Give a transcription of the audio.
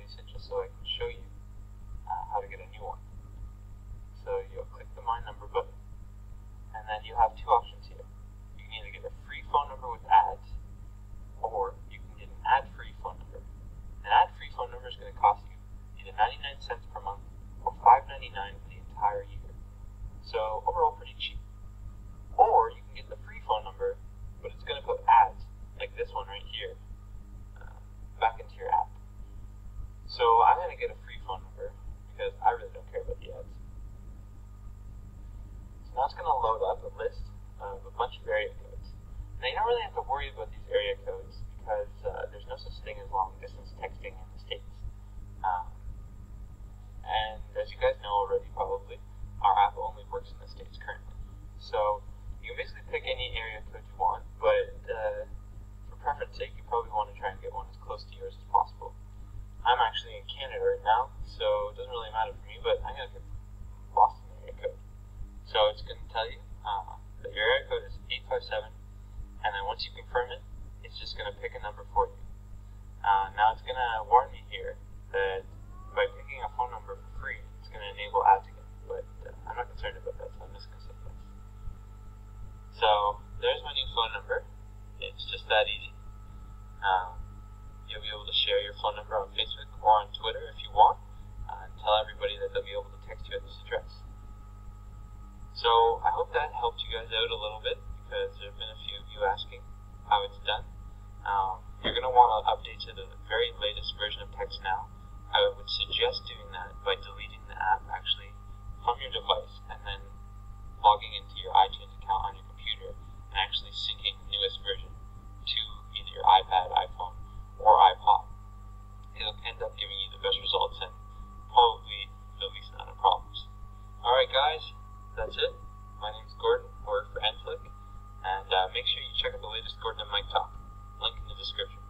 replace it just so I can show you how to get a new one. So you'll click the My Number button, and then you have two options here. You can either get a free phone number with ads, or you can get an ad-free phone number. An ad-free phone number is going to cost you either 99 cents per month or $5.99 for the entire year. So overall pretty cheap. Or you can get the free phone number, but it's going to put ads, like this one right here, back into your app. So I'm going to get a free phone number because I really don't care about the ads. So now it's going to load up a list of a bunch of area codes. Now you don't really have to worry about these area codes because there's no such thing as long distance texting in the States. And as you guys know already probably, our app only works in the States currently. So you can basically pick any area code you want, but for preference sake, you probably want to try and get one as close to yours as possible. I'm actually in Canada right now, so it doesn't really matter for me, but I'm going to pick Boston area code. So it's going to tell you that your area code is 857, and then once you confirm it, it's just going to pick a number for you. Now it's going to warn me here that by picking a phone number for free, it's going to enable ads again, but I'm not concerned about that, so I'm just going to say yes. So there's my new phone number. It's just that easy. You'll be able to share your phone number on Facebook or on Twitter if you want, and tell everybody that they'll be able to text you at this address. So I hope that helped you guys out a little bit, because there have been a few of you asking how it's done. You're going to want to update to the very latest version of TextNow. I would suggest doing that by deleting the app actually from your device and then logging into your iTunes account on your computer and actually syncing the newest version to either your iPad, iPhone, or iPod. It'll end up giving you the best results and probably the least amount of problems. Alright guys, that's it. My name is Gordon, I work for Enflick, and make sure you check out the latest Gordon and Mike talk. Link in the description.